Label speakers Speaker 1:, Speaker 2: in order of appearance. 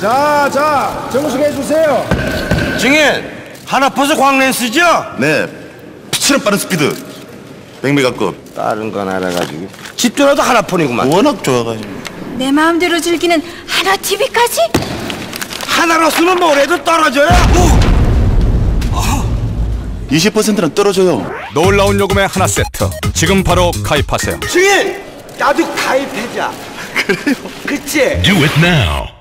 Speaker 1: 자, 정식 해주세요.
Speaker 2: 증인, 하나버섯 광랜스죠?
Speaker 3: 네, 피치는 빠른 스피드 100메가급.
Speaker 2: 다른 건 알아가지고 집도라도 하나폰이구만.
Speaker 3: 워낙 좋아가지고.
Speaker 4: 내 마음대로 즐기는 하나 TV까지?
Speaker 2: 하나로 쓰면 뭐래도 떨어져요.
Speaker 3: 20%는 떨어져요.
Speaker 5: 놀라운 요금의 하나 세트. 지금 바로 가입하세요.
Speaker 2: 증인, 나도 가입해자. 그래요? 그치?
Speaker 6: Do it now.